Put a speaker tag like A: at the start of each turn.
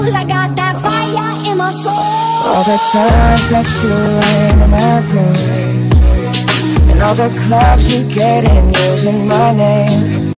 A: cold, I got that fire in my soul.
B: All the times that you rain on my parade, and all the clubs you get in using my name.